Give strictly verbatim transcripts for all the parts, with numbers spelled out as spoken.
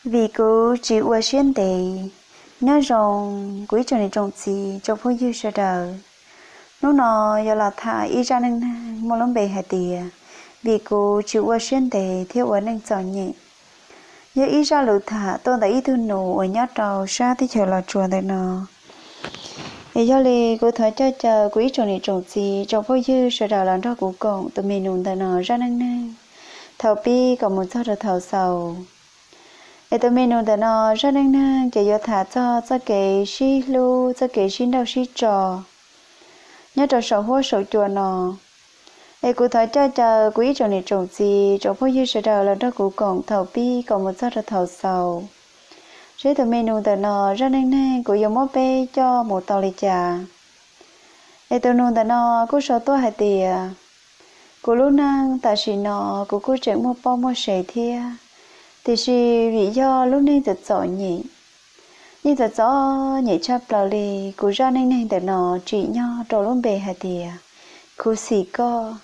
vì cứ chỉ qua xuyên đề nhớ rằng quý cho này trồng gì trong phố dư sợ đời nó nọ giờ là thà ý ra nên một lắm bề hạt tìa vì cứ chỉ qua xuyên đề thiếu ở nên chọn nhẹ giờ ý ra lựa thà tôi đã ý thư nụ ở nhát trầu xa thì chờ là chuồn đây nọ thì giờ li cô thấy cho chờ quý cho này trồng gì trong phố dư sợ đời làm ra của cậu tụi mình nụ đây nọ ra nên nên thầu pi còn một số thầu sầu ấy tụi mình nói nó rất năng năng chỉ có thả cho cho cái xí lu cho cái xí đâu xí trò nhớ trò sầu hoa sầu chùa nó ấy cụ thể cho chờ quý trò này trồng gì trồng phố dư sẽ đầu là đó cụ còn thầu pi còn một số là thầu sầu rồi tụi mình nói nó rất năng năng cụ dùng móp bê cho một tàu lì trà ấy tụi nói nó cụ sầu tua hai tìa cụ lúc năng tại vì nó cụ cụ chuyện mua bao mua sấy thia thì chỉ lý do lúc này thật giỏi nhỉ nhưng thật gió nhảy chắp lao lì cú ra nên nên để nó chỉ nhau trâu luôn bề hạt địa cú xì co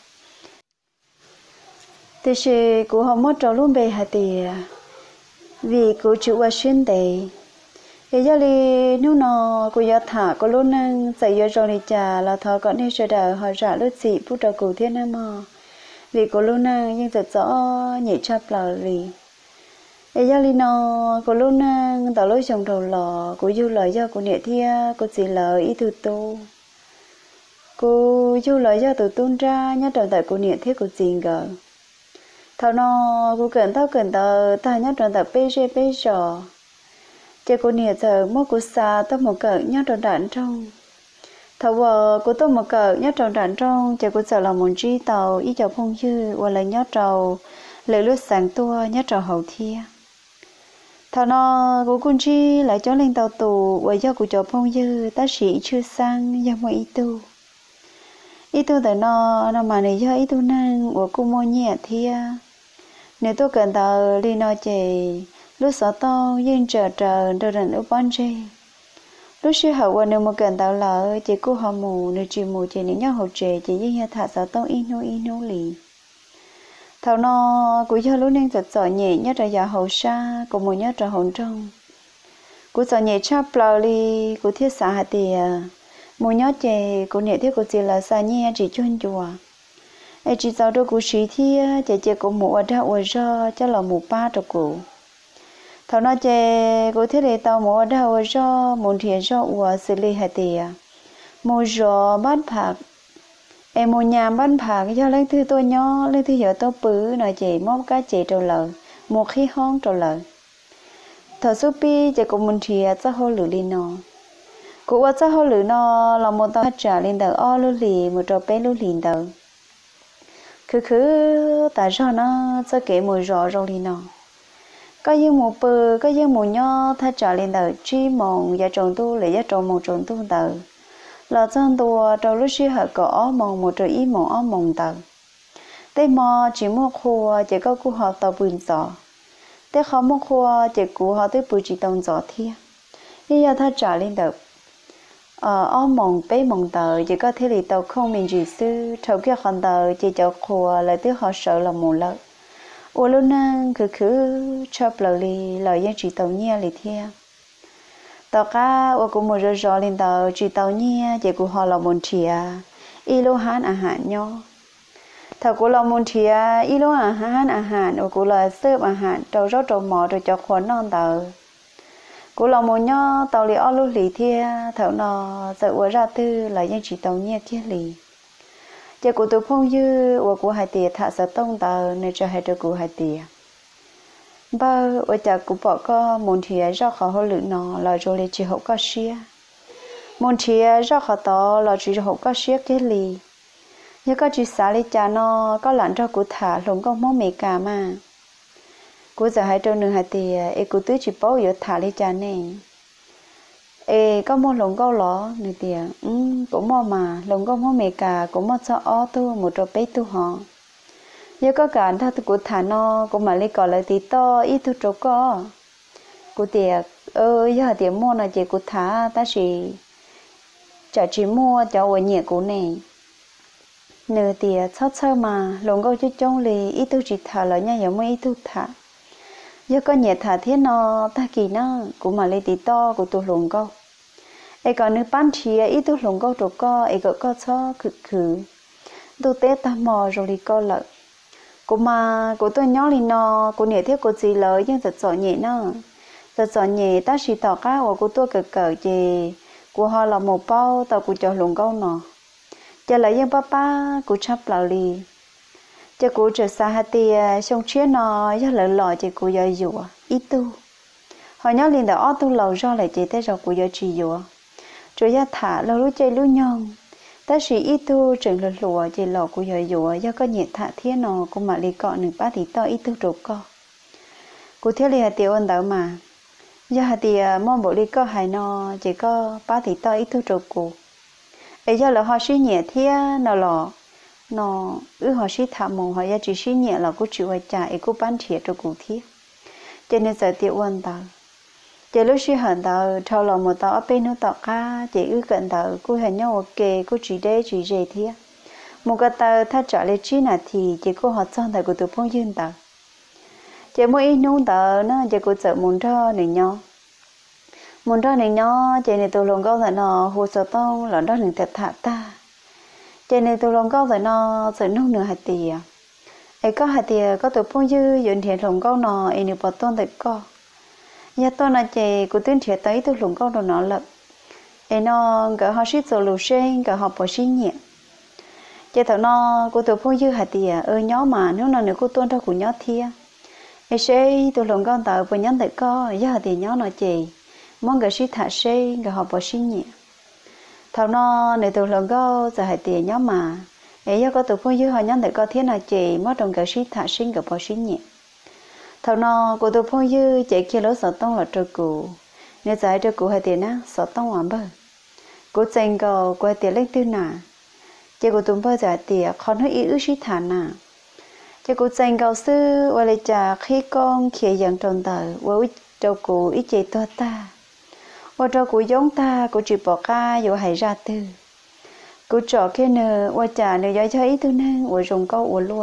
thì chỉ cú không mất trâu luôn bề hạt địa vì cú chịu qua xuyên đề thì giờ li nếu nó cú giờ thả cú lúc năng dạy giờ rồi đi trà là thọ còn đi chơi đời họ trả lúc gì phút đầu cú thiên nam mò vì cú lúc năng nhưng thật gió nhảy chắp lao lì ấy giờ li nó có lúc năng tao lối chồng đầu lò cô du lời do cô nhẹ thia cô chỉ lời ý từ tu cô du lời do từ tuôn ra nhớ tròn tại cô nhẹ thế cô chỉ gờ thằng nó cô cần tao cần tao ta nhớ tròn tại bê rê bê rò chơi cô nhẹ giờ mua cô xa tao một cỡ nhớ tròn đạn trong thằng vợ cô tôi một cỡ nhớ tròn đạn trong chơi cô sợ là một chi tàu ý chào phong dư hoặc là nhớ trầu lời lướt sáng tua nhớ trầu hậu thia thằng nó cô con chi lại cho lên tàu tù và do cô cho phong dư ta sĩ chưa sang do mọi ý tu ý tu tại nó nó mà này do ý tu năng của cô mua nhẹ thia nếu tôi cần tàu đi nó chè lúc sợ to yên chờ chờ đưa đến ở ban chè lúc xưa hậu qua nếu mà cần tàu lỡ chỉ cô họ mù nếu chỉ mù chỉ nếu nhau hậu chè chỉ yên thả sợ to ino ino lì thầu nó cũng cho lúc nên giật giỏi nhẹ nhất là giờ hậu xa cũng một nhất là hậu trong cũng giỏi nhẹ chắp lao li cũng thiết xã hạt tìa một nhất chè cũng nhẹ thiết cũng chỉ là xa nhẹ chỉ chuyên chùa ai chỉ sau đó cũng sĩ thia chè chè cũng một ở đâu ở do cho là một ba trọc cụ thầu nó chè cũng thiết để tàu một ở đâu ở do một thiệt do của xử lý hạt tìa một giò bát phạt em một nhà bán phá cái cho lấy thứ tôi nhỏ lấy thứ giờ tôi bự nói chị móc cá chị trâu lợn một khi hong trâu lợn thợ số pi chị cũng muốn chia cho hồ lử đi nó cũng qua cho hồ lử nó là một tao trả lên đầu o lú lì một trâu bé lú lì đầu cứ cứ tại sao nó cho kể một rõ rồi đi nó có những một bự có những một nhỏ thay trả lên đầu chi mong giá trồng tu lấy giá trồng một trồng tu đầu là chân tua trâu lúc xưa họ có mong một trâu ý mong mong tờ tê mò chỉ mua khô chỉ có cú họ tàu bùn giỏ tê khó mua khô chỉ cú họ tới bùn chỉ tông giỏ thia bây giờ ta trả lên đợt ờ ó mong bé mong tờ chỉ có thế thì tàu không mình chỉ sư trâu kia còn tờ chỉ cho khô lại tới họ sợ là một lợi ô luôn nè cứ cứ chập lời li lời dân chỉ tàu nhia li thia tao cá ô cũng một giờ giờ lên tàu chỉ tàu nhia chỉ của họ là một thìa ilo han à hạn nhau thầu của là một thìa ilo à han à hạn ô của là sớp à hạn trâu rót trâu mỏ rồi cho khuẩn non tàu của là một nhau tàu li alo li thia thầu nó sợ ô ra tư là dân chỉ tàu nhia kia li chỉ của tôi phong dư ô của hai tiệt thả sợ tông tàu nên cho hai đứa của hai tiệt ba ở nhà cũng bỏ có một thìa ra khỏi hồ lửa nó là rồi lấy chỉ hậu cá xía một thìa ra khỏi to là chỉ hậu cá xía cái lì nhớ có chỉ xả lấy cha nó có lạnh ra của thả lồng con món mì cà mà của giờ hai trâu nương hai thìa ấy của tứ chỉ bảo giờ thả lấy cha nè ấy có món lồng câu lỏ nè thìa um cũng mò mà lồng con món mì cà cũng mò cho ó tu một trâu bé tu họ nhớ có cả thao của thả nó cũng mà lấy cỏ lại tí to ít thu trâu có của tiệc ơi giờ tiệc mua là chỉ của thả ta chỉ chả chỉ mua cho ở nhẹ của này nửa tiệc sót sơ mà lồng câu chút trong lì ít thu chỉ thả lại nha giống mấy ít thu thả giờ có nhẹ thả thế nó ta kỳ nó cũng mà lấy tí to của tôi lồng câu ấy còn nếu bán chia ít tôi lồng câu rồi co ấy có có cho khử khử tôi tết ta mò rồi đi co lợn cũng mà của tôi nhỏ lên nó của nhẹ thế của gì lợi nhưng thật giỏi nhẹ nó thật giỏi nhẹ ta chỉ tỏ cá của tôi cỡ cỡ gì của họ là một bao tao của cho lồng câu nó cho lại những papa của chắp lão lì cho cô trở xa hạt tiền xong chuyến nó rất là lọ chỉ cô giờ dùa ít tu họ nhớ liền đó tu lâu do lại chỉ thế rồi cô giờ chỉ dùa rồi ra thả lâu lúc chơi lúc nhon ta chỉ ít tu trường lật lụa chỉ lọ cô giờ dùa do có nhiệt thả thiên nó cũng mà đi cọ nửa ba thì to ít tu trục co cô thiếu liền hạt tiền ôn đỡ mà do hạt tiền mong bộ đi co hay nó chỉ có ba thì to ít tu trục cô ấy do là họ suy nhẹ thiên nó lọ nó ư họ sĩ thả mông họ chỉ sĩ nhẹ là cô chịu ai trả ấy cô bán thiệt cho cụ thiết cho nên giờ tiêu quan tao chỉ lúc sĩ hận tao thâu lòng một tao ở bên nó tao cá chỉ ư cận tao cô hẹn nhau ok cô chỉ đây chỉ dễ thiết một cái tao thắt trả lại chi là thì chỉ cô họ xong tại cô tụi phong dương tao chỉ mỗi ít nung tao nó chỉ cô sợ muốn cho này nhau muốn cho này nhau chỉ này tụi lòng câu là nó hồ sơ tông là đó đừng thật thả ta cho nên tôi lòng câu rồi nó sẽ nung nửa hạt tiền, ấy có hạt tiền có tổ phong dư dọn thiệt lòng câu nó ấy nửa bát tôn tại co, nhà tôi là chị của tuyên thiệt tới tôi lòng câu rồi nó lợn, ấy nó cả họ xịt rồi lù sen cả họ bỏ xịt nhẹ, chị thằng nó của tổ phong dư hạt tiền ơi nhỏ mà nếu nào nữa cô tôn ra của nhỏ thia, ấy sẽ tôi lòng câu tạo với nhóm tại co, giờ hạt tiền nhỏ nó chị, mong cả xịt thả sen cả họ bỏ xịt nhẹ. Thầu nó để tụi lần có giờ hãy tiền nhóm mà ấy do có tụi phong dư họ nhóm để có thế nào chị mất đồng cả sĩ thả sinh cả bỏ sinh nhẹ thầu nó của tụi phong dư chị kia lối sợ tông là trâu cụ nếu giải trâu cụ hãy tiền á sợ tông hoàn bờ cụ dành cầu quay tiền lên tư nà chị của tụi bơ giải tiền còn hơi ý ước sĩ thả nà chị cụ dành cầu sư qua lại trả khi con khía dần tròn tờ với trâu cụ ít chị to ta và cho cụ giống ta cụ chỉ bỏ ca rồi hãy ra từ cụ trọ kia nè và trả nè do cho ý tư nên và dùng câu và lúa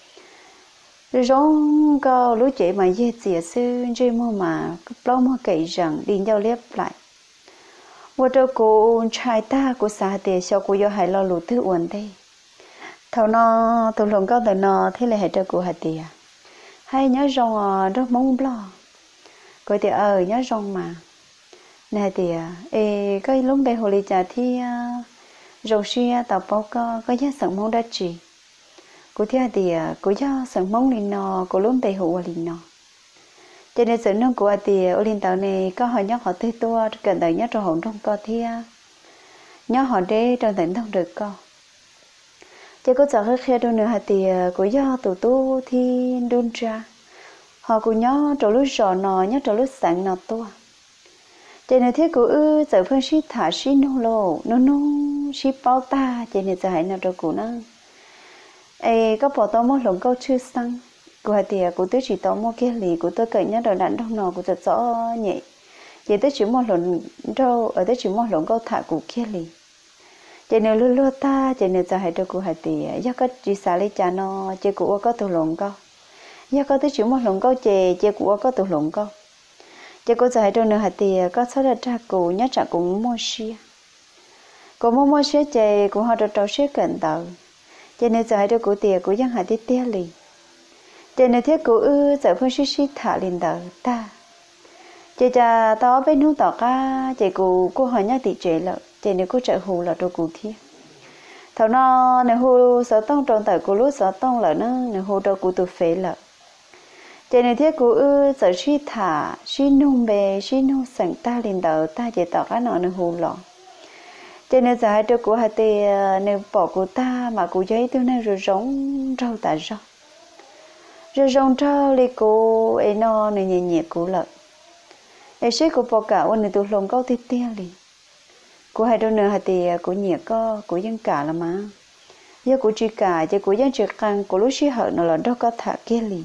rồi giống câu lúa chị mà dễ dễ sư chỉ mua mà lâu mua cậy rằng đi giao lép lại và cho cụ trai ta cụ xả tiền cho cụ do hãy lo lụt thứ uẩn đây thầu nó tụi lòng câu tụi nó thế là hãy cho cụ hãy tiền hay nhớ rong đó mong lo coi thì ờ nhớ rong mà nè thì ê cái lúc đây hồi trả thì rồi xia tàu bao có có giá sản mong đã chỉ cô theo thì cô giá sản mong lên nọ cô lúc đây hồi lên nọ cho nên sự nông của thì ở lên tàu này có hỏi nhắc họ tươi tua cần tới nhắc cho họ trong co thì nhắc họ để trong tỉnh thông được co chứ có giờ khi đâu nữa thì cô giá tụ tu thì đun ra họ cũng nhớ trong lúc rõ nọ nhớ trong lúc sáng nọ tua cho nên thế cô ư giờ phân sĩ thả sĩ nô lô nô nô sĩ bao ta cho nên giờ hãy nào cho cô nó ấy có bỏ tao mua lồng câu chưa sang cô hãy tiệt cô tôi chỉ tao mua kia lì cô tôi cởi nhá đầu đạn đông nọ cô thật rõ nhẹ vậy tôi chỉ mua lồng đâu ở tôi chỉ mua lồng câu thả cô kia lì cho nên luôn luôn ta cho nên giờ hãy cho cô hãy tiệt do có chỉ xả lấy cha nó chỉ cô có tụ lồng câu do có tôi chỉ mua lồng câu chè chỉ cô có tụ lồng câu chỉ có giải trong nửa hạt tiền có số là trả cụ nhớ trả cũng mua xia, cũng mua mua xia chơi cũng họ được trâu xia cẩn tàu, cho nên giải trong cụ tiền cũng giang hạt tiền tiền lì, cho nên thiết cụ ư giải phân xí xí thả lên tàu ta, chỉ cha tao bênนู้tao ca chỉ cụ cô hỏi nhớ tỷ chế lợ, chỉ nếu cô chạy hù là trâu cụ thiết, thằng nó nếu hù sợ tông trong tàu cụ lúa sợ tông lợ nó nếu hù trâu cụ tụt phế lợ. cho nên thế cô ư sợ suy thả suy nung bề suy nung sẵn ta lên đầu ta chỉ tỏ cái nọ nó hù lọ cho nên giờ hai đứa cô hai tê nếu bỏ cô ta mà cô giấy tôi nên rồi giống rau ta rau rồi giống rau thì cô ấy nó này nhẹ nhẹ cô lợn ấy sẽ cô bỏ cả ôn này tôi lồng câu tê tê đi cô hai đứa nữa hai tê cô nhẹ co cô dân cả là mà giờ cô chỉ cả chứ cô dân chỉ càng cô lúc xí hở nó là đâu có thả kia liền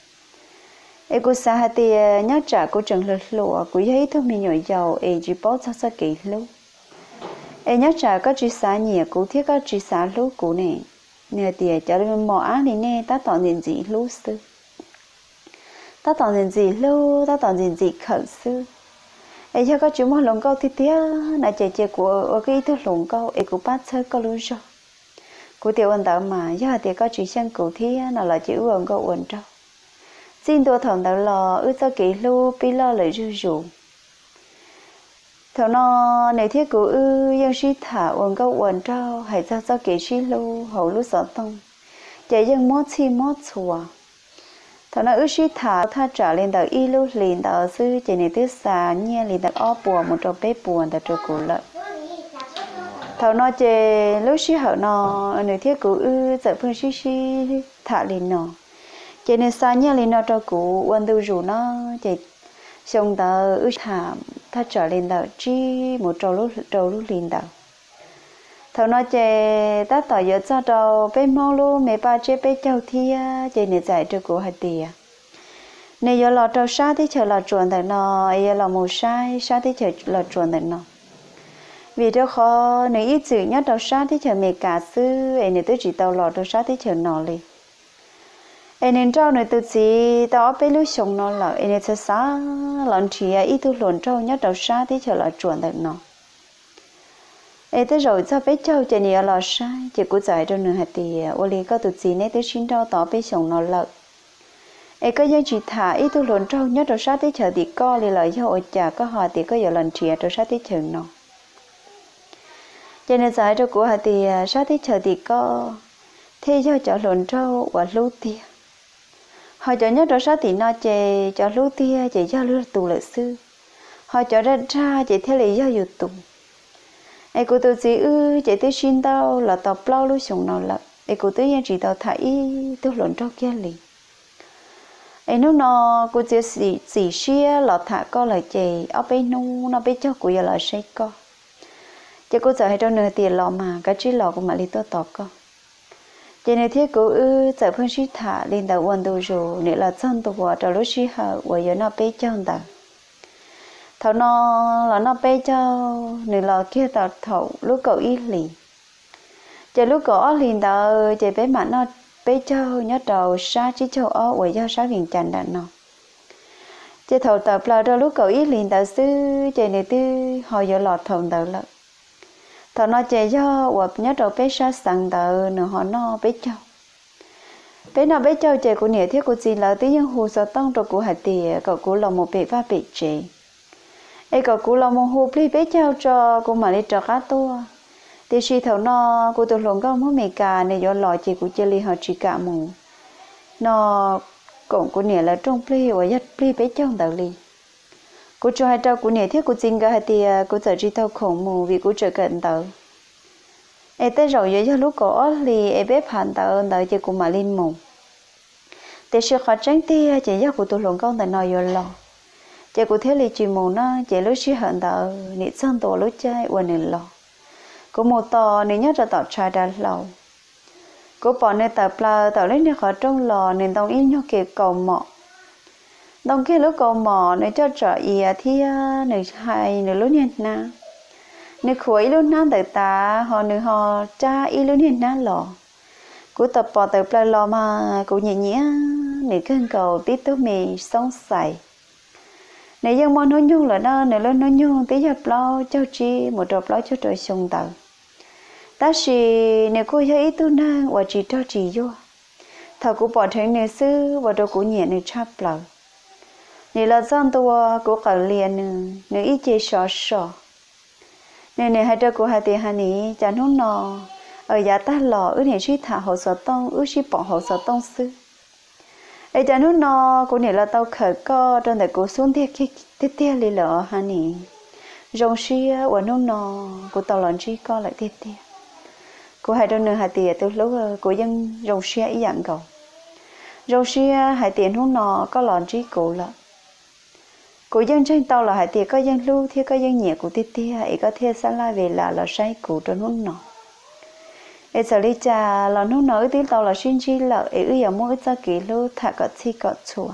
ấy cô sa hạt thì nhớ trả cô chẳng lật lụa cô thấy thôi mình nhỏ giàu ấy chỉ bảo sao sao kỹ lúc ấy nhớ trả có chỉ sa nhẹ cô thiết có chỉ sa lúc cô này nè thì cho nên mỏ á này nè ta tỏ nên gì lúc xưa ta tỏ gì gì lâu ta tỏ gì gì khẩn sư ấy cho có chú mong lồng câu thì tiếc là chạy chạy của cái thứ lồng câu ấy cũng bắt chơi câu luôn rồi của tiểu ân tạo mà do thì có chỉ sang cụ thi là là chữ ân câu ân trâu xin tôi thằng tạo lò ư cho kỹ lu pi lo lại rư rủ thằng nó này thiết của ư dân sĩ thả ân câu ân trâu hãy cho cho kỹ sĩ lu hậu lu sợ tông chạy dân mót chi mót chùa thằng nó ư sĩ thả tha trả lên tạo y lu liền tạo sư chạy này tiết xà nhẹ liền tạo ó bùa một trò bé buồn tạo trò cụ lợi thầu nó chè lúc xí hở nó nửa thiết cũ ư giờ phương xí xí thả lên nó chè nên xa nhá lên nó cho cũ quan tư rủ nó chè xong tờ ư thả thả trở lên tờ chi một trâu lúc trâu lúc lên tờ thầu nó chè ta tỏ giờ cho trâu bé mau luôn mẹ ba chè bé châu thia chè nên giải cho cũ hai tìa nên giờ lọt trâu sát thì chờ lọt chuẩn tờ nó giờ lọt một sai sát thì chờ lọt chuẩn tờ nó vì đó khó nếu ít chữ nhất đầu sát thì chờ mẹ cả sư ấy nếu tôi chỉ tàu lọt đầu sát thì chờ nó đi ấy nên trâu nếu tôi chỉ tàu bé lúa sống nó là ấy nếu tôi xá lợn chỉ ít tôi luồn trâu nhất đầu sát thì chờ là chuẩn được nó ấy tôi rồi cho bé trâu chỉ nhiều là sai chỉ cố giải cho nửa hạt thì ô li có tôi chỉ nếu tôi xin trâu tàu bé sống nó lợn ấy có những chỉ thả ít tôi luồn trâu nhất đầu sát thì chờ thì co thì lợi cho ôi chả có họ thì có giờ lần chỉ đầu sát thì chờ nó cho nên giải cho của họ thì sát thì chờ thì có thế cho cho lộn trâu và lú tia họ cho nhất đó sát thì nó chè cho lú tia chỉ cho lú tù lợi sư họ cho ra ra chỉ theo lý doอยู่tù ai cô tôi chỉ ư chỉ tôi xin tao là tao plau lú sống nào là ai cô tôi chỉ tao thải tôi lộn trâu kia liền ai nó nó cô chỉ chỉ chỉ xia là thả co lại chè ở bên nu nó bên cho cô giờ là say co chứ cô giờ hay trong nửa tiền lọ mà cái trí lọ của mà đi tôi tọt con cho nên thiết cô ư giờ phân sĩ thả lên đầu quan đồ rồi nếu là chân tôi qua cho lúc sĩ hở và giờ nó bé chân ta thầu nó là nó bé cho nếu là kia tao thầu lúc cậu ít lì chờ lúc cậu liền tao chờ bé mà nó bé cho nhớ đầu sa chỉ cho ở và do sa viên chăn đàn nó chờ thầu tập là cho lúc cậu ít liền tao sư chờ này tư họ giờ lọt thầu tao là thằng nó chạy cho hoặc nhớ đầu bé sa sang tờ nữa họ nó bé châu bé nào bé châu chạy của nhẹ thiết của gì là tí những hồ sơ tông rồi của hạt tiền cậu của lòng một bể va bể chế ấy cậu của lòng một hồ pli bé châu cho của mà đi cho cá tua thì khi thằng nó của tôi lòng có mỗi mẹ cả này do lò chị của chơi li họ chỉ cả mù nó cũng của nhẹ là trong pli và nhất pli bé châu tờ li cô cho hai trâu của nhẹ thiết của chính cái thì cô giờ chỉ tao khổng mù vì cô trở cận tao ấy tới rồi giờ cho lúc có thì ấy bếp hàn tao tao chỉ của mà linh mù để sự khó tránh tia chỉ do của tôi lòng con tại nói rồi lo chỉ của thế là chỉ mù nó chỉ lúc xí hận tao nị sang tổ lúc chơi quên nị lo cô một tò nị nhớ ra tao trai đã lâu cô bỏ nơi tao pla tao lấy nơi khó trong lò nên tao ít nhau kịp cầu mọ đồng kia lúc cầu mỏ này cho trở ý thì này hay này lúc hiện na này khuấy lúc na tại ta họ này họ cha ý lúc hiện na lò cú tập bỏ tập lại lò mà cú nhẹ nhẹ này khen cầu tí tôi mì sống sài này dân mong nói nhung là đó này lên nói nhung tí nhập lo cho chi một đợt lo cho trời sông tàu ta chỉ này cô thấy tôi năng và chỉ cho chỉ vô thằng cú bỏ thấy này sư và đồ cú nhẹ này chắp lời này là dân tôi của cả liền nữa ít chơi sọ sọ này này hai đứa của hai tiền hai ní chẳng hôn nọ ở nhà ta lò ước này chỉ thả hồ sơ tông ước chỉ bỏ hồ sơ tông sư ấy chẳng hôn nọ của này là tao khởi co trong tại của xuống thiệt kia tiết tiết li lợ hai ní rong xia và hôn nọ của tao lần chỉ co lại tiết tiết của hai đứa nữa hai tiền từ lúc của dân rong xia ý dạng cầu rong xia hai tiền hôn nọ có lần chỉ cổ là của dân trên tàu là hải tiệt có dân lưu thì có dân nhẹ của tiệt tiệt ấy có thể sáng lại về là là say của trên hôn nọ ấy giờ đi trà là hôn nọ tí tàu là xin chi là ấy ư giờ mua ít ra kỹ lưu thà có chi có chùa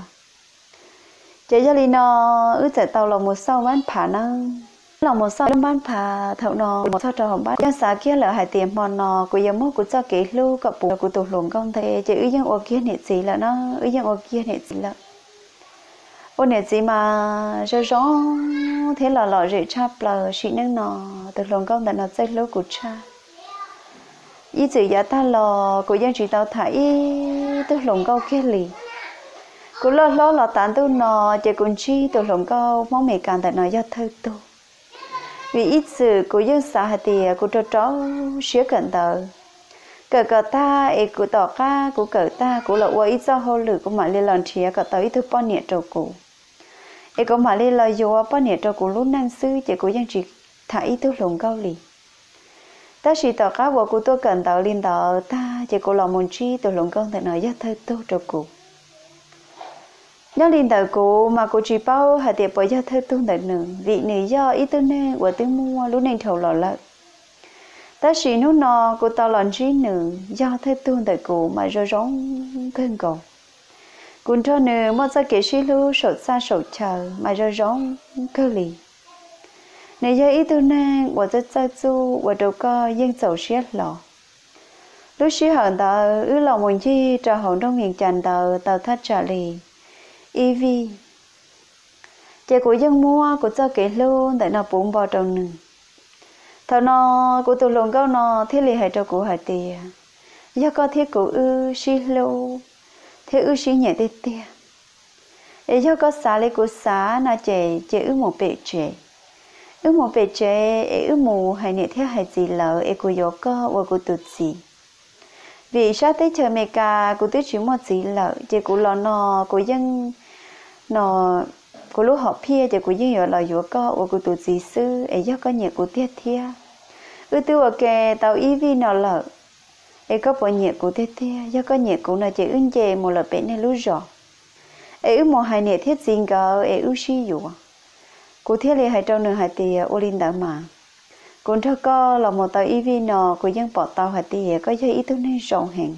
chỉ cho li nó ư chạy tàu là một sau bán phá năng là một sau bán phá thợ nọ một sau trò hồng bán dân xã kia là hải tiệt mòn nọ của giờ mua của ra kỹ lưu cặp bù của tổ luồng công thế chỉ ư dân ở kia này gì là nó ư dân ở kia này gì là ôn nè gì mà cho gió thế là lọ rễ chắp là chị nâng nọ từ lòng công tại nó chơi lối của cha ý chỉ giá ta lò của dân chỉ tao thấy từ lòng câu kia lì của lo lo là tán tu nọ chỉ còn chi từ lòng câu mong mẹ càng tại nó do thơ tu vì ít sự của dân xã hạt tiền của trò trò xía cận tờ cờ cờ ta ấy của tỏ ca của cờ ta của là uống ít do hồ lử của mà liên lần chia cờ tới thứ bao nhiêu trâu cụ ấy có mà liên lời vô bao nhiêu trâu cụ lúc năng sư chỉ của dân chỉ thấy thứ lòng câu lì ta chỉ tỏ ca của của tôi cần tờ liên tờ ta chỉ của lòng muốn chi từ lòng câu tại nói do thơ tu trâu cụ nhớ liên tờ cụ mà cụ chỉ bao hạt tiền bởi do thơ tu tại nữ vị nữ do ít tư nè của tư mua lúc này thầu lò lợn ta chỉ nó nọ của tao làm gì nữa do thế tuôn tại cụ mà rồi rong cơn cầu cũng cho nữa mà sao kể xí lu sốt xa sốt chờ mà rồi rong cơ lì nếu giờ ít tu nè của rất sa chu của đâu có dân giàu xiết lọ lúc xí hận tao ứ lòng muốn chi trả hồn trong miền tràn tao tao thắt trả lì e vê chỉ của dân mua của sao kể luôn tại nó bụng bò trong nừng thằng nó của tụi lồng câu nó thiết lý hay cho của hải tiền do có thiết của ư xí lô thế ư xí nhẹ tê tê để do có xá lấy của xá na trẻ trẻ ư một bể trẻ ư một bể trẻ ư mù hay nhẹ thế hay gì lỡ ư của gió có và của tụt gì vì sát tới chờ mẹ cả của tụi chỉ một gì lỡ chỉ của lò nó của dân nó của lúc họ phe chỉ của dân ở là gió có và của tụt gì sư ấy do có nhẹ của tiết thia ư tư ở kề tàu e vê nào lợ ấy có bộ nhiệt của thế thế do có nhiệt cũng là chỉ ứng chè một lần bên này lú rõ ấy ư một hai nhiệt thiết gì cả ấy ư xí dụ của thiết lý hai trong nửa hai tỷ ô linh đã mà cũng theo co là một tàu e vê nào của dân bỏ tàu hai tỷ có chơi ý thức nên rộng hàng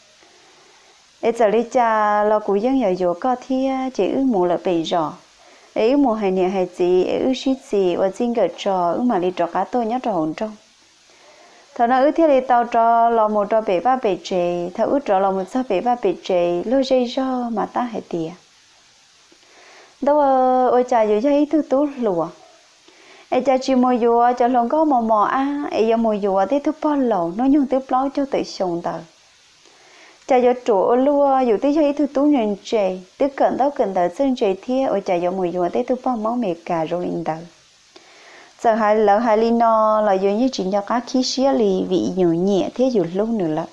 ấy giờ lý cha là của dân ở dụ có thia chỉ ư một lần bị rõ ấy ư một hai nhiệt hai gì ấy ư xí gì và xin gỡ trò ư mà lý trò cá tôi nhớ trò hồn trong thằng nó ước thiết đi tao cho lo một trò bể ba bể chè thằng ước cho lo một sao bể ba bể chè lôi dây cho mà ta hay tiệt đâu ôi cha dù dây thứ tú lùa ai cha chỉ mua dùa cho lòng có mò mò à ai giờ mua dùa thì thứ bao lẩu nó nhung thứ bao cho tự sống tờ cha giờ chủ lùa dù tí dây thứ tú nhận chè tức cận tao cận tờ sơn chè thia ôi cha giờ mua dùa thì thứ bao máu mẹ cả rồi linh tờ giờ hai lỡ hai ly no là dường như chỉ cho các khí xía lì vị nhiều nhẹ thế dù lúc nữa là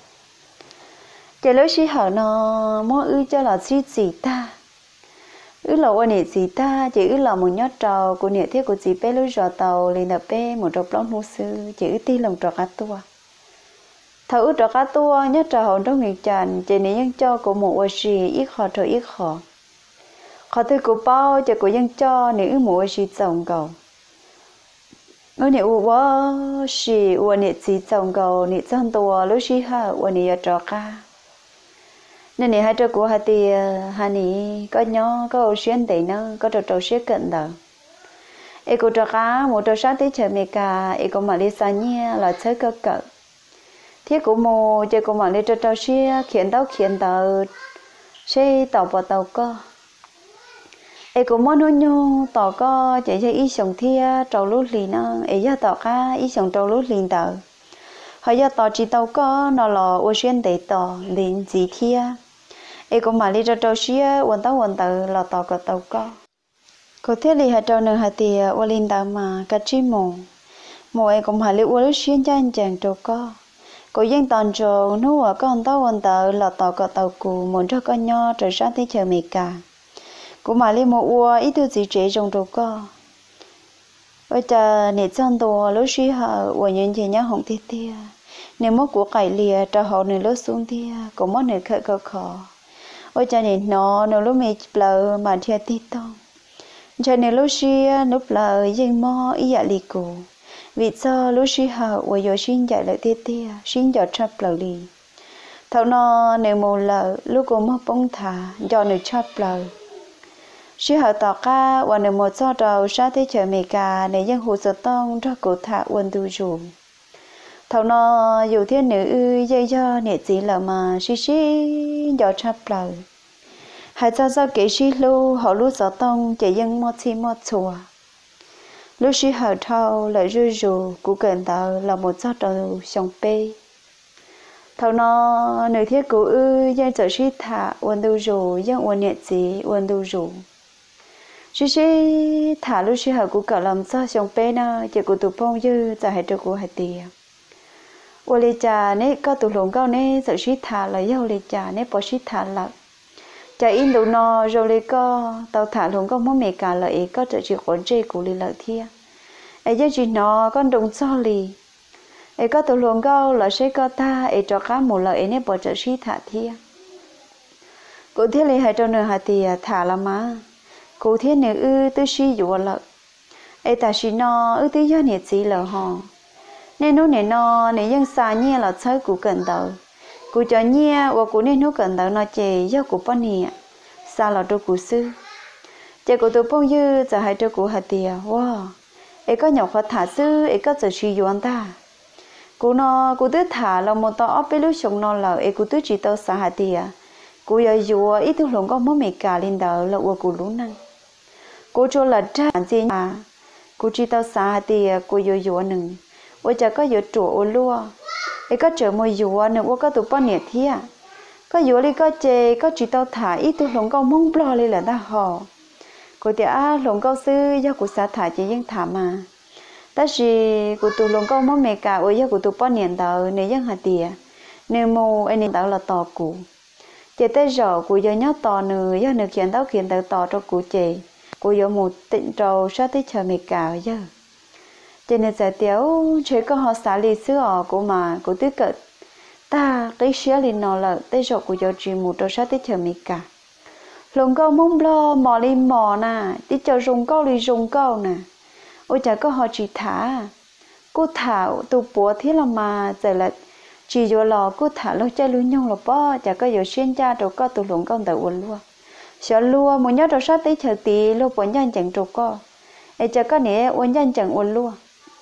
chờ lúc xí hở nó mua ư cho là xí gì ta ư là quan hệ gì ta chỉ ư là một nhát trầu của nhẹ thế của chị bé lúc giờ tàu lên đập bé một trâu lót hú sư chỉ ư ti lòng trò cá tua thầu ư trò cá tua nhát trầu hồn trong nghịch tràn chỉ nếu dân cho của một gì ít khó rồi ít khó khó từ của bao chỉ của dân cho nếu ư một gì trồng cầu我你我是我你自种个你种多lúc xí ha我你要trọ ca nên你hai trọ của hai thì hai你có nhỏ có xuyên tệ nó có trọ trọ xuyên cận đó ấy của trọ ca một trọ sát tới chờ mẹ cả ấy của mà đi xa nhẹ là chơi cơ cỡ thiết của mồ chơi của mà đi trọ trọ xuyên khiến tao khiến tao xây tàu vào tàu cơ ấy cũng muốn nói nhau tỏ có chạy cho ý sống thia trâu lúa lì nó ấy giờ tỏ cá ý sống trâu lúa lì tờ họ giờ tỏ chỉ tàu có nó là ô xuyên để tỏ liền gì thia ấy cũng mà đi cho trâu xía quần tàu quần tờ là tỏ có tàu có có thể lì hai trâu nương hai tì ô linh tờ mà cá chi mồ mồ ấy cũng mà đi ô lúa xuyên cho anh chàng trâu có có dân toàn trâu nó ở con tàu quần tờ là tỏ có tàu cù muốn cho con nho trời sáng tới chờ mẹ cả cũng mà lên một ua ít thứ gì chế trong đồ co, bây giờ nè trong đồ lúc xí họ ua nhân chỉ nhá hồng tê tê, nếu mất của cải lìa cho họ nè lúc xuống tê, cũng mất nè khởi khó khó, bây giờ nè nó nó lúc mẹ lờ mà theo tê tông, cho nè lúc xí lúc lờ dân mò ý dạ lì cổ, vì sao lúc xí họ ua giờ xin chạy lại tê tê, xin giờ chắp lờ lì, thằng nó nếu một lờ lúc cũng mất bông thả, cho nè chắp lờ xí họ tỏ ca và nếu một số đầu sát tới chờ mẹ cả để dân hồ sơ tông cho cổ thả quân tu chủ thầu nó dù thiên nữ ư dây cho nệ chỉ là mà xí xí cho chắp lời hai cha cha kể xí lu họ lu gió tông chỉ dân mót chi mót chùa lu xí hở thâu lại rư rù cú cần tờ là một gió đầu sông pê thâu nó nơi thiết cú ư dân trở xí thả uốn đu rù dân uốn nhẹ gì uốn đu rù xí xí thả lu xí hở cú cả làm gió sông pê nó chỉ cú tụ phong dưจะให้ตัวกูให้ตีuốn lê trà nè có tụ lồng cao nè trở xí thả là yêu lê trà nè bỏ xí thả là cha in đủ no rồi lấy co tàu thả luôn có món mì cả lợi có trợ chỉ quấn dây của lì lợi thia ấy giờ chỉ nó con đồng cho lì ấy có tàu luôn cao là sẽ có ta ấy cho cá một lợi nên bỏ trợ sĩ thả thia cụ thiết lì hai trong nửa hạt thì thả là má cụ thiết nửa ư tư sĩ dụ lợi ấy ta chỉ nó ư tư do nhiệt gì lợi hò nên nó nè nó nè dân xa nhẹ là chơi cụ cần tàu cụ cho nhẹ và cụ nên nó cần tàu nó chè do cụ bao nhiêu sao là đồ cụ sư chè cụ tôi phong dư giờ hai đồ cụ hạt tiền wow ấy có nhọc khó thả sư ấy có giờ suy doan ta cụ nó cụ tứ thả là một tao ốp lúc sống nó là ấy cụ tứ chỉ tao xả hạt tiền cụ giờ dùa ít thứ lồng có món mì cà lên đầu là của cụ lún năng cụ cho là cha gì mà cụ chỉ tao xả hạt tiền cụ giờ dùa nừng ôi chả có giờ trụ lúa ấy có chờ mùi dùa nữa ôi có tụ bao nhiêu thia có dùa đi có chè có chỉ tao thả ít thứ lồng cao mông blo lên là ta họ cô thì à lồng cao sư do cô xã thả chỉ dân thả mà ta chỉ cô tụ lồng cao mông mẹ cả ôi do cô tụ bao nhiêu tao nếu dân hạt tiền nếu mù anh tao là tò cụ chè tới giờ cô giờ nhớ tò nữa do nữa kiện tao kiện tao tò cho cô chè cô giờ một tịnh trâu sát tới chờ mẹ cả giờ cho nên giờ tiểu chỉ có họ xả lì xưa của mà của tứ cận ta tới xía lì nọ là tới rồi của giờ chỉ một trâu sát tới chờ mẹ cả lồng câu mông lo mò li mò nè đi chờ rồng câu li rồng câu nè ôi chả có họ chỉ thả cô thả tụ búa thế là mà giờ là chỉ vô lò cô thả lo chơi lưới nhung là bó chả có giờ xuyên cha đồ có tụ lồng câu tự uốn luôn sợ lúa muốn nhớ trâu sát tới chờ tí lúa bốn nhân chẳng trâu co ai chả có nè uốn nhân chẳng uốn luôn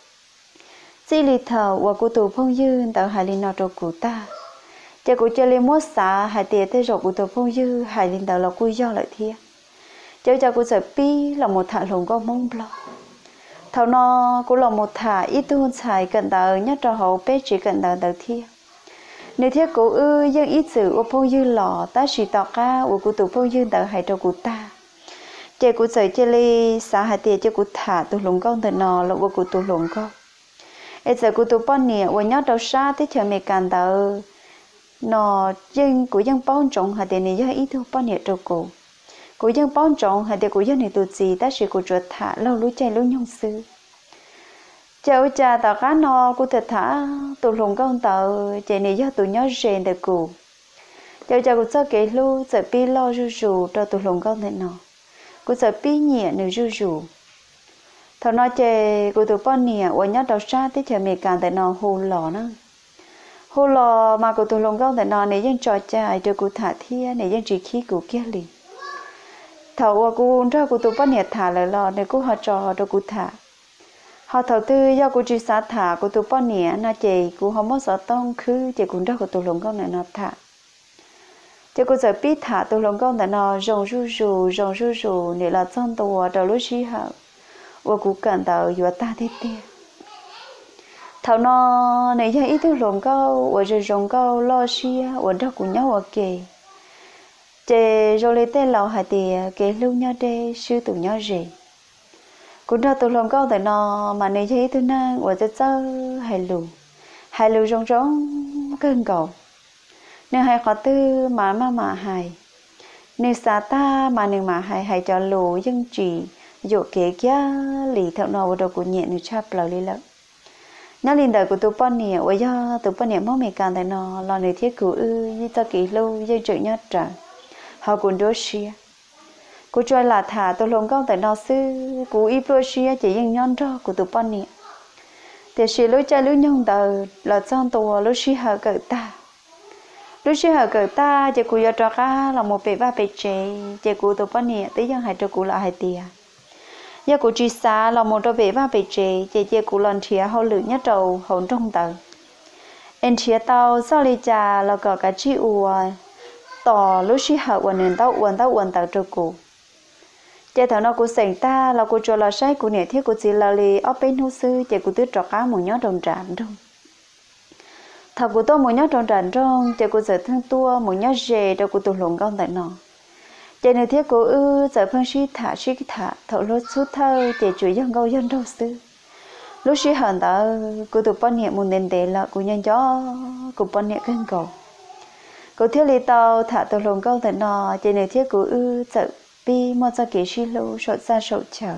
chỉ lì thở và cô tụ phong dư tạo hai linh nọ trâu cụ ta chỉ cô chơi lên mót xả hai tiệt tới rồi cô tụ phong dư hai linh tạo là cô do lại thia cháu cho cô sợ pi là một thả lồng con mông blo thầu nó cô là một thả ít tu xài cận tạo nhất cho hậu bé chỉ cận tạo tạo thia nếu thiết cô ư dân ít sự ô phong dư lò ta chỉ tỏ ca của cô tụ phong dư tạo hai trâu cụ ta chỉ cô sợ chơi lên xả hai tiệt cho cô thả tụ lồng con từ nọ là cô tụ lồng con ấy giờ cô tụ bao nhiêu và nhớ đâu xa tới chờ mẹ càn tạo nó dân của dân bao trọng hạt tiền này do ít thôi bao nhiêu trâu cổ của dân bao trọng hạt tiền của dân này tụt gì ta sẽ của chuột thả lâu lúa chay lúa nhung sư cháu cha tao cá no của thịt thả tụ lồng con tao chạy này do tụ nhớ rèn được cổ cháu cha của sao kể lu sợ pi lo rù rù cho tụ lồng con thế nào của sợ pi nhẹ nữa rù rù thằng nó chơi của tụi con nè, và nhớ đầu xa tới chờ mẹ càng tại nó hồ lò nữa, hồ lò mà của tụi lồng con tại nó này dân trò chơi cho cụ thả thia này dân chỉ khí cụ kia liền, thầu và cụ ra của tụi con nè thả lại lò này cụ họ trò cho cụ thả, họ thầu tư do cụ chỉ xả thả của tụi con nè nó chơi cụ họ mất sợ tông cứ chơi cụ ra của tụi lồng con này nó thả, cho cụ giờ biết thả tụi lồng con tại nó rồng rù rù rồng rù rù này là trong tụi đầu lúc xí hở và cũng cần tạo vừa ta thế thế thảo nó này giờ ít thứ lồng câu và rồi lồng câu lo xia và đó cũng nhau ở kề chè rồi lấy tên lão hạt tiền kề lưu nhau đây sư tụ nhau gì cũng ra tụ lồng câu tại nó mà này giờ ít thứ năng và rất sao hài lù hài lù rong rong cơn cầu nếu hai khó tư mà mà mà hài nếu xa ta mà nếu mà hài hài cho lù dân chỉ dụ kế kia lì thợ nào đầu của nhẹ nữa chắp lời đi lắm nó liên đời của tụi con nè và do tụi con nè mong mẹ càng tại nó là người thiết cứu ư như ta kỹ lâu dây chữ nhất trả họ cũng đôi xia cô chơi là thả tụi lồng con tại nó sư cú ít đôi xia chỉ riêng nhon cho của tụi con nè thì xia lối chơi lối nhông tờ là trong tụi lối xia hở cỡ ta lối xia hở cỡ ta chỉ cú giờ cho cá là một bể ba bể chế chỉ cú tụi con nè tới giờ hai cho cú là hai tiền giờ cụ chỉ xa là một trò bể và bể chế chế chế cụ lần chia hậu lử nhất trầu hậu trong tờ em chia tàu sau lì trà là có cả chi ua tỏ lúc xí hở quần nền tao quần tao quần tao cho cô chạy thằng nó cô sành ta là cô cho là sai cô nhẹ thiết cô chỉ là li ở bên hú sư chạy cô tước trọc cá một nhớ đồng tràn trong thằng cô tôi một nhớ đồng tràn trong chạy cô giờ thương tua một nhớ dề đâu cô tụt lồng con tại nó chạy này thiết cô ư giờ phân xí thả xí thả thầu lối suốt thơ chạy chuối dân câu dân đâu sư lúc xí hận ta cô tụt bao nhiêu một nền để là cô nhân chó cô bao nhiêu cân cầu cô thiết li tàu thả tụt lồng con tại nó chạy này thiết cô ư giờ bi mà cho kỹ xí lâu sợ xa sợ chờ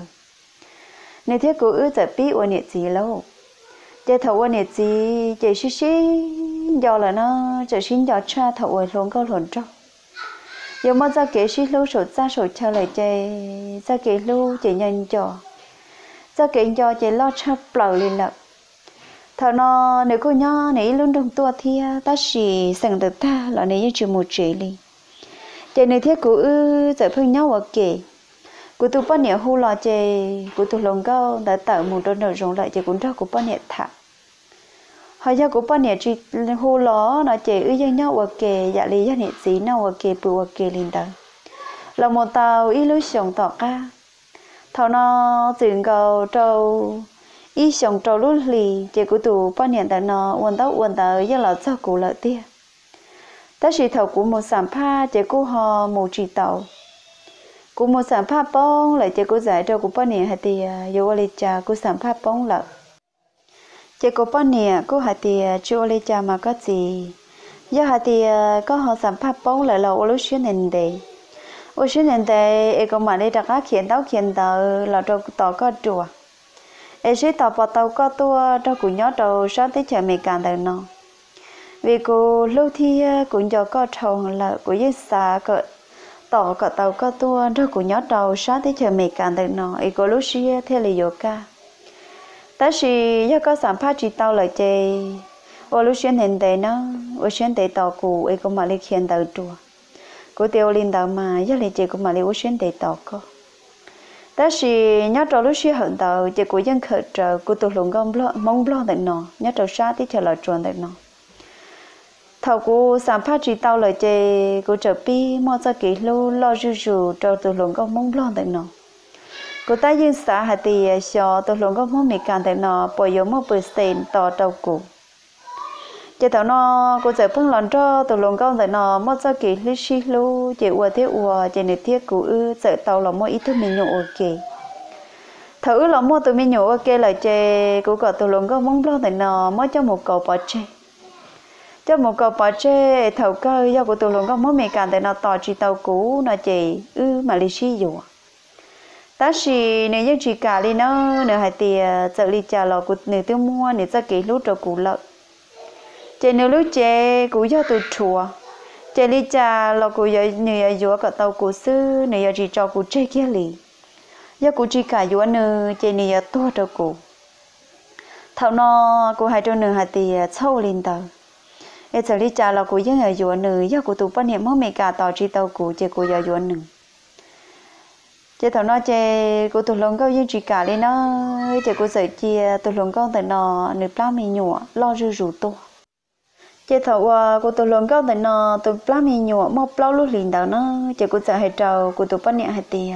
này thiết cô ư giờ bi ở nhiệt gì lâu chạy thầu ở nhiệt gì chạy xí xí do là nó chạy xin do cha thầu ở lồng câu lồng trong giờ mà cho kỹ xí lâu sợ xa sợ chờ lại chạy cho kỹ lâu chạy nhanh cho cho kỹ cho chạy lo chắp bầu lên lợ thầu nó nếu cô nhớ nếu luôn đồng tua thì ta chỉ sang được ta là nếu như chỉ một chỉ đi chạy này thiết cô ư giờ phương nhau ở kề cô tu bắt nhẹ hú lò chạy cô tu lồng cao đã tạo một đôi nở rộng lại chạy cũng ra cô bắt nhẹ thả hỏi ra cô bắt nhẹ chỉ hú lò nó chạy ư dân nhau ở kề dạ lý dân nhẹ gì nào ở kề bự ở kề liền đó là một tàu ít lối sống tỏ ca thầu nó dừng cầu trâu ít sống trâu lút lì chạy cô tu bắt nhẹ tại nó uốn tao uốn tao dân là sao cô lợi tia ta chỉ thầu của một sản pha chỉ cô họ một chỉ tàu của một sản pha bông lại chỉ cô giải cho của bao nhiêu hạt tiền yêu lấy cha của sản pha bông lợ chỉ có bao nhiêu cô hạt tiền chưa lấy cha mà có gì do hạt tiền có họ sản pha bông lại là ô lúc xuyên nền đề ô xuyên nền đề em có mà đi đặt các khiển tàu khiển tàu là cho tàu có chùa em sẽ tàu bỏ tàu có tua cho của nhớ tàu sáng tới chờ mày càng đời nó vì cô lâu thì cũng cho có trâu là của dân xã có tỏ có tàu có tua đó của nhớ tàu sáng tới chờ mày càng được nó ấy cô lúc xưa theo lời yoga ta chỉ do có sản phát chỉ tàu lại chơi ô lúc xuyên hiện tại nó ô xuyên tại tàu của ấy có mà lấy khiên tàu chùa cô tiêu linh tàu mà do lấy chơi của mà lấy ô xuyên tại tàu có ta chỉ nhớ tàu lúc xưa hận tàu chơi của dân khởi trợ của tụ lùng gom lo mong lo được nó nhớ tàu sáng tới chờ là chuẩn được nó thầu cô sản phát chỉ tao lời chè cô trở pi mua cho kỹ lô lo rù rù cho từ lượng con mông lo tại nó cô ta dương xã hạt thì cho từ lượng con mông mì càng tại nó bỏ giống một bữa sen to đầu cổ chè tao nó cô trở phân lòn cho từ lượng con tại nó mua cho kỹ lô xí lô chè ua thế ua chè này thiết cô ư sợ tao là mua ít thứ mình nhổ ok thử là mua từ mình nhổ ok là chè cô có từ lượng con mông lo tại nó mua cho một cầu bỏ chè cho một cậu bỏ chê thầu cơ do của tụi luôn có mối mì càng để nó tỏ chỉ tàu cũ nó chỉ ư mà lý xí dụ ta chỉ nếu như chỉ cả đi nó nếu hai tiền trợ lý trả lọ của nếu tiêu mua nếu ra kỹ lúc cho cũ lợn chê nếu lúc chê cũ do tụi chùa chê lý trả lọ của giờ nếu dụ cả tàu cũ sư nếu chỉ cho cũ chê kia lì do cũ chỉ cả dụ nữa chê nếu to cho cũ thầu nó của hai trong nửa hai tiền sâu lên tàu em xử lý trả là của những người dùa nữ do của tụ quan hệ mối mẹ cả tỏ chi tàu của chị của giờ dùa nữ chị thằng nó chị của tụ lồng câu những chị cả lên nó chị của sợi chia tụ lồng câu từ nó nửa bao mì nhọ lo rư rủ to chị thầu của tụ lồng câu từ nó tụ bao mì nhọ mọc bao lúc liền đầu nó chị của sợi hệ trầu của tụ quan hệ hệ tiền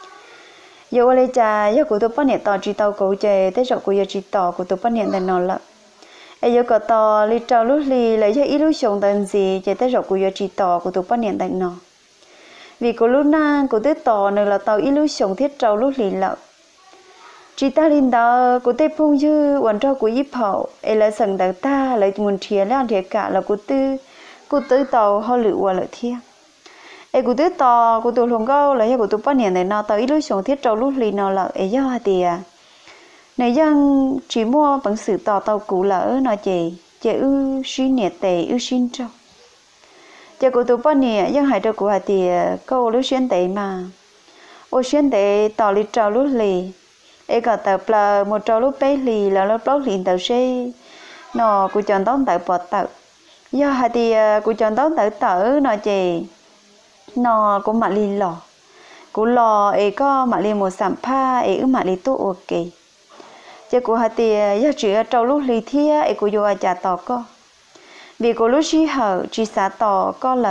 giờ lấy trả do của tụ quan hệ tỏ chi tàu của chị tới rồi của giờ chị tỏ của tụ quan hệ từ nó là ấy giờ có tỏ li trâu lúc li lấy cho ít lúc sống tận gì chỉ tới rồi của giờ chỉ tỏ của tụi bạn nhận tận nó vì của lúc na của tới tỏ nữa là tàu ít lúc sống thiết trâu lúc li lợ chỉ ta linh đó của tới phong dư hoàn trâu của ít hậu ấy là sừng đầu ta lại muốn chia ra thì cả là của tư của tới tàu họ lựa qua lợi thiên ấy của tới tỏ của tụi lòng câu lấy của tụi bạn nhận tận nó tàu ít lúc sống thiết trâu lúc li nó là ấy do thì à này dân chỉ mua bằng sự tỏ tàu cũ lỡ nó chị chị ư suy nhiệt tệ ư xin trâu chị của tụi bọn nè dân hải trâu của hà thì câu lúc xuyên tệ mà ô xuyên tệ tỏ lì trâu lúc lì ấy cả tập là một trâu lúc bé lì là lúc lúc liền tàu xe nó của chọn tóm tại bọt tàu do hà thì của chọn tóm tại tàu nó chị nó của mặt lì lò của lò ấy có mặt lì một sản pha ấy ư mặt lì tụ ok chỉ của hai tiền giờ chỉ trâu lúc lì thia ấy của vô trả tỏ co vì của lúc chỉ hở chỉ xả tỏ co lợi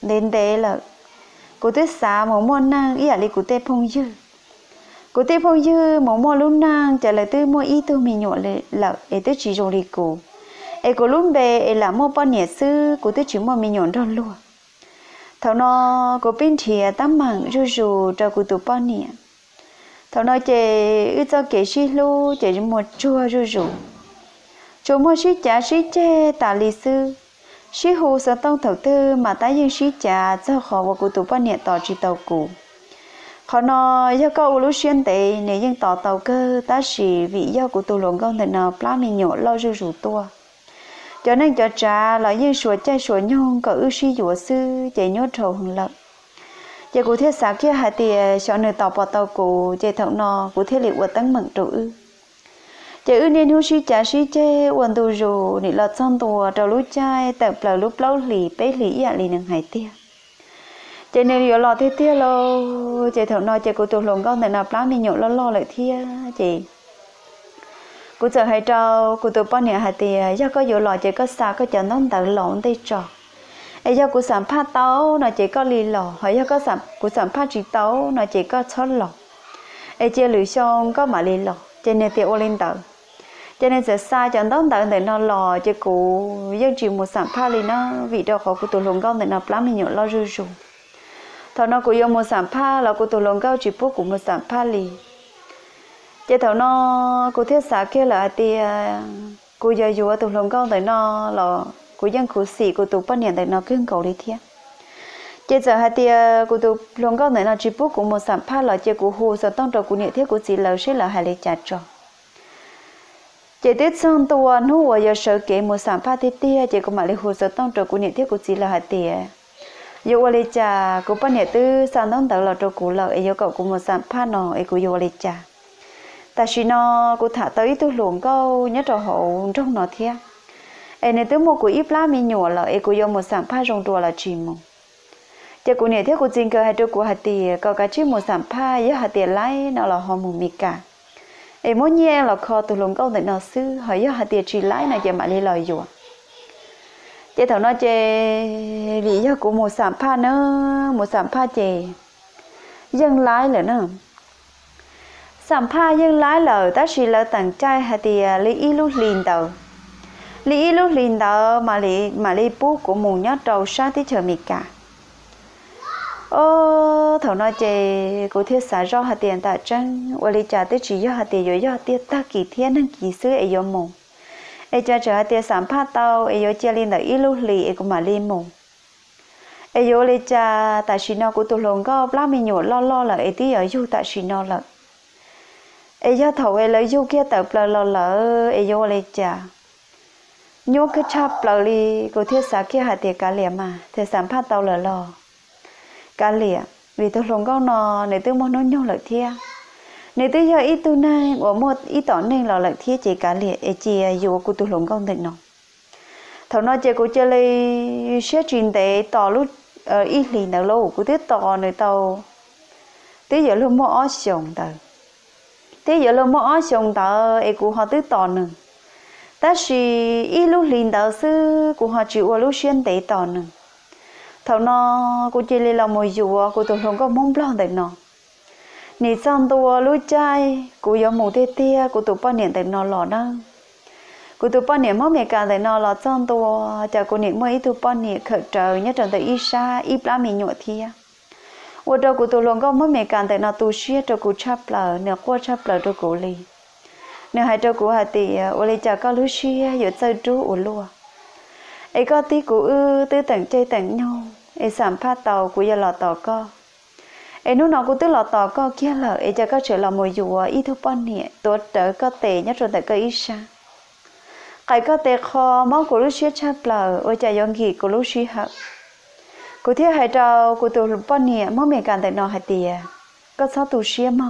đến đấy là cô tết xá mổ mua nang ý à li cô tết phong dư cô tết phong dư mổ mua lúc nang trả lời tư mua ý tôi mình nhọ lại là ấy tôi chỉ rồi đi cô ấy cô lúc về ấy là mua bao nhiêu sư cô tôi chỉ mua mình nhọn rồi luôn thằng nó cô bên thì tắm mảng rù rù cho cô tụ bao nhiêu thằng nó chơi ít cho kể xí lu chơi một chua rù rù chua mua xí chả xí chê tả lì sư xí hồ sợ tông thầu tư mà tái dương xí chả cho họ và cô tụ bao nhiêu tỏ chỉ tàu cũ họ nói do câu lúc xuyên tệ nếu nhưng tỏ tàu cơ ta chỉ vì do cô tụ lồng con thì nào plá mình nhổ lo rù rù tua cho nên cho trả là như sủa chay sủa nhung có ư xí dũa sư chạy nhốt trầu hừng lợn giờ cụ thiết sáng kia hai tiề chọn nơi tàu bỏ tàu cụ chạy thằng nọ cụ thiết liệu tăng mận trụ ư chạy ư nên hú xí trả xí chê uốn tù rù nị lọt xong tùa trầu lú chai tập lờ lúc lâu lì bế lì ạ lì nâng hải tia chạy nên liệu lọt thế tia lô chạy thằng nọ chạy cụ tù lồng con tại nào plá mình nhộn lo lo lại thia chị cụ chờ hai trâu cụ tụ bao nhiêu hạt tiền do có nhiều loại chỉ có sao có chọn nón tự lộn tay trò ấy do cụ sản phát tấu nó chỉ có lì lò hỏi do có sản cụ sản phát chỉ tấu nó chỉ có chót lò ấy chia lưỡi xong có mà lì lò cho nên tiền ô lên tự cho nên giờ sai chọn nón tự để nó lò cho cụ dân chỉ một sản phát lì nó vị đâu họ cụ tụ lồng con để nó plá mình nhộn lo rư rù thằng nó cụ dùng một sản phát là cụ tụ lồng cao chỉ bút cũng một sản phát lì chế thầu nó cô thiết xã kia là thì cô giờ dù tụ lồng con tại nó là cô dân cô xì cô tụ bao nhiêu tại nó cứ cầu đi thiệt chế giờ hai thì cô tụ lồng con tại nó chỉ bút cũng một sản phát là chế cô hồ sợ tông trò cô nhẹ thiết cô chỉ là sẽ là hai lệ chặt trò chế tết xong tua nó giờ sợ kể một sản phát thì tia chế cô mà lấy hồ sợ tông trò cô nhẹ thiết cô chỉ là hai thì giờ qua lệ chả cô bao nhiêu tư sản tông tự là trò cô là ấy giờ cậu cũng một sản phát nó ấy cô giờ lệ chả ta chỉ nó cô thả tới tôi luồng câu nhớ trò hậu trong nó thiệt em này tôi mua của ít lá mi nhổ là em cô dùng một sản phẩm rong đùa là chỉ một giờ cô này theo cô chính cơ hay cho cô hạt tiền có cái chiếc một sản phẩm với hạt tiền lái nó là họ mù mì cả em muốn nhẹ là kho tôi luồng câu để nó xứ hỏi với hạt tiền chỉ lái này giờ mà đi lời dùa giờ thằng nó chơi lý do của một sản phẩm nữa một sản phẩm chơi dân lái là nữa sản phẩm dân lái lờ ta chỉ là tặng trai hay thì lý ý lúc liền đầu lý ý lúc liền đầu mà lý mà lý bút của mùng nhát đầu sát tới chờ mì cả ô thằng nói chơi cụ thiết xả rau hạt tiền tại chân và lý trả tới chỉ do hạt tiền rồi do tiền ta kỳ thiên năng kỳ xứ ấy do mùng ấy cho chờ hạt tiền sản phẩm tàu ấy do chơi lên đầu ý lúc lì ấy cũng mà lên mùng ấy do lý trả tại chỉ nó của tụi lồng có bao mình nhổ lo lo là ấy tí ở du tại chỉ nó là ấy do thầu ấy lấy du kia tập lờ lờ lờ ấy do lấy trả nhô cái chắp lờ đi cô thiết xã kia hạt tiền cá liệm mà thì sản phát tàu lờ lờ cá liệm vì tôi lồng câu nò để tôi muốn nó nhô lợi thia nếu tôi giờ ít tôi này của một ít tỏ nên là lợi thia chỉ cá liệm ấy chỉ dù cô tôi lồng câu định nó thầu nó chỉ cô chơi lấy xét truyền tế tỏ lúc ít lì nào lâu cô thiết tỏ nơi tàu tới giờ luôn mua ó sòng tờ thế giờ lo mua xong tao ấy cũng họ tới tòn nữa, ta chỉ ít lúc liền tao sư cũng họ chịu lúc xuyên tế tòn nữa, thầu nó cũng chỉ là một dùa cũng tôi không có mong lo để nó, nị xong tôi lúc trai cũng có một tê tia cũng tôi bao niệm để nó lọt đó, cũng tôi bao niệm mất mẹ cả để nó lọt xong tôi chả cũng niệm mới tôi bao niệm khởi trời nhất trong tới ít xa ít lắm mình nhọ thia. Ở đâu của tôi luôn có mấy mẹ càng tại nó tu sửa cho cô chắp lờ nè qua chắp lờ cho cô li nè hai cho cô hạt thì ở đây chả có lúa sửa giờ chơi chú ở lúa ấy có tí cô ư tư tận chơi tận nhau ấy sản phát tàu của giờ lò tàu co ấy lúc nào cô tư lò tàu co kia lờ ấy chả có trở là một dù ít thu bao nhiêu tốt đỡ có tệ nhất rồi tại cái ít sa cái có tệ kho máu của lúa sửa chắp lờ ở chả giống gì của lúa sửa hả cô thiết hai trâu cô tụi bao nhiêu mỗi miền càng tại nó hai tiề có sáu tụi xia mà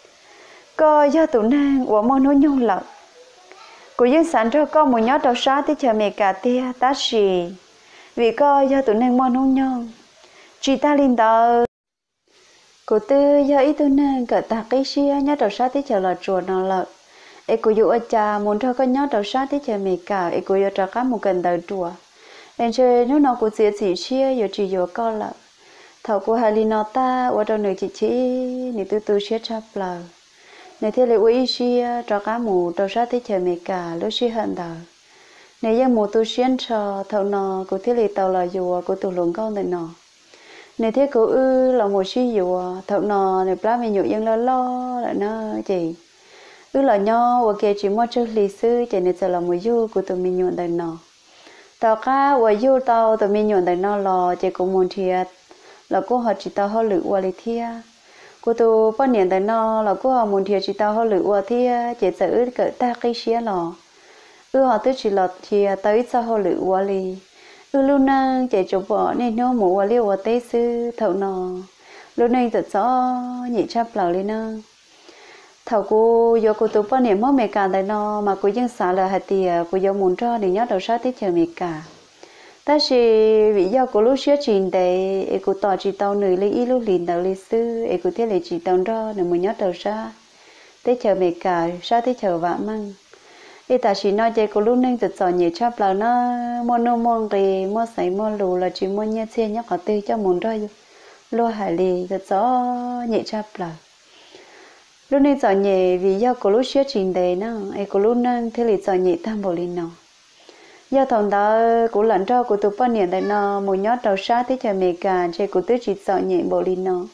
có do tụi nàng của món nấu nhung lợn cô dân sản cho con một nhát đầu sát tới chờ miền cả tia tá xì vì có do tụi nàng món nấu nhung chỉ ta linh tờ cô tư do ý tụi nàng cỡ ta cái xia nhát đầu sát tới chờ là chuột nó lợn ấy cô dụ ở cha muốn cho con nhát đầu sát tới chờ miền cả ấy cô dụ cho cá một cần tờ chùa em chơi nếu nó cũng chỉ chỉ chia giờ chỉ giờ con là thầu của hai li nó ta ở trong nơi chỉ chỉ nếu tôi tôi sẽ chấp là nếu thế là uy chia cho cá mù cho sát thế chờ mẹ cả lúc xí hận đời nếu như mù tôi xuyên cho thầu nó của thế là tàu là dù của tôi luôn con này nó nếu thế cô ư là một xí dù thầu nó nếu ba mình nhủ dân lo lo là nó chỉ ư là nho và kia chỉ mua chơi lịch sử chỉ nên là một du của tụi mình nhủ đời nó tao cá và du tao tụi mình nhủ đời nó là chỉ cũng muốn thiệt là cô họ chỉ tao họ lựa qua lịch thia cô tôi bao nhiêu đời nó là cô họ muốn thiệt chỉ tao họ lựa qua thia chỉ sợ ư cỡ ta cái xía lò ư họ tới chỉ là thì tới sao họ lựa qua li ư luôn năng chỉ chụp bỏ nên nó mua qua liêu qua tế sư thầu nó luôn năng tự do nhị chấp lào lên năng thầu cô do cô tôi bao nhiêu mất mẹ cả đời nó mà cô dân xã là hạt tiền cô do muốn cho để nhớ đầu sát tới chờ mẹ cả ta chỉ vì do cô lúc xưa trình để cô tỏ chỉ tao nữ lấy ít lúc liền tao lấy sư cô thế lấy chỉ tao đó để mới nhớ đầu ra tới chờ mẹ cả sát tới chờ vợ măng ê ta chỉ nói cho cô lúc nên tự chọn nhẹ chấp là nó mua nô mua gì mua sấy mua lù là chỉ mua nhẹ xe nhắc họ tê cho muốn rồi lo hải lì tự chọn nhẹ chấp là lúc nên chọn nhẹ vì do cô lúc xưa trình để nó ê cô lúc nên thế lấy chọn nhẹ tam bộ linh nó do thằng đó cô lẫn cho cô tụi bao nhiêu đây nó một nhót đầu sát tới chờ mẹ cả cho cô tụi chỉ chọn nhẹ bộ linh nó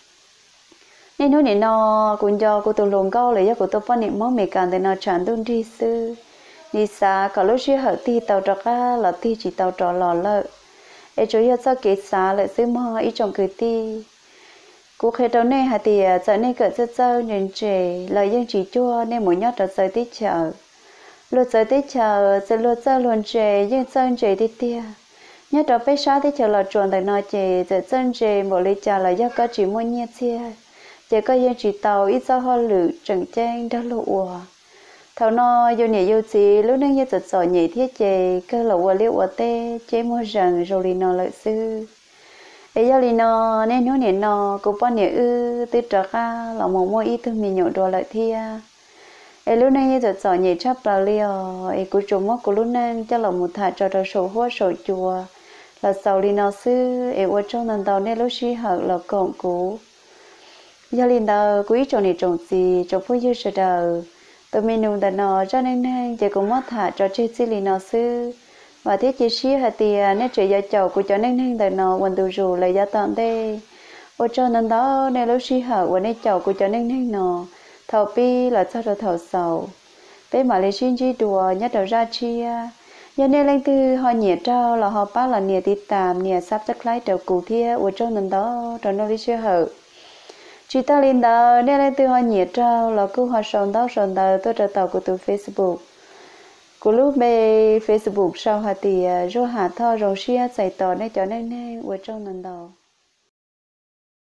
nên nói nên nó cũng do cô tụi lồng câu lấy cho cô tụi bao nhiêu món mẹ cả đây nó chán đun đi sư đi xa cả lúc xưa hở ti tàu trọ cá là ti chỉ tàu trọ lò lợ ấy chủ yếu sao kế xa lại xứ mò ít trong cười ti cô khi đầu này hạt thì giờ này cỡ sơ sơ nên trẻ lời dân chỉ chua nên mỗi nhót đầu sơ tí chờ lúc sơ tí chờ sẽ lúc sơ luôn trẻ dân sơn trẻ đi tia nhớ đầu bé sát tí chờ là chuẩn tại nó trẻ giờ sơn trẻ một lý chờ là do có chỉ mua nhẹ chia chỉ có dân chỉ tàu ít sao hoa lử trần trang đó lộ thầu nó vô nhẹ vô gì lúc nãy như tự soi nhẹ thiết chế cơ là qua liệu qua tê chế mua rằng rồi đi nó lợi sư ấy giờ đi nó nên nó nhẹ nó cũng bao nhiêu ư từ trọ ca là một mua ít thứ mình nhộn đồ lợi thia ấy lúc nãy như tự soi nhẹ chấp là liều ấy cũng trộm mất của lúc nãy cho là một thà cho ra sổ hoa sổ chùa là sau đi nó sư ấy ở trong nền tàu nên lúc xí hở là cộng cũ giờ đi đó quý chỗ này trồng gì cho phơi dưa sờ đầu tụi mình nung đàn nọ cho nên nên chỉ cũng mất thả cho chơi xí lì nọ sư và thiết chỉ xí hạt tiền nên chỉ giờ chậu của cho nên nên đàn nọ quần tù rù lại giá tạm đây ở cho nên đó nên lúc xí hở quần nên chậu của cho nên nên nọ thầu pi là sao rồi thầu sầu bé mà lấy xin chi đùa nhất đầu ra chia giờ nên lên từ họ nhẹ trao là họ bắt là nhẹ tít tạm nhẹ sắp chắc lái đầu cụ thia ở cho nên đó rồi nó đi xí hở chị ta lên đó nên lên từ họ nhiệt trao là cứ họ sòng đó sòng đó tôi trở tàu của từ Facebook của lúc về Facebook sau hạt thì rồi hạt thao rồi share chạy tỏ nên cho nên nên ở trong lần đầu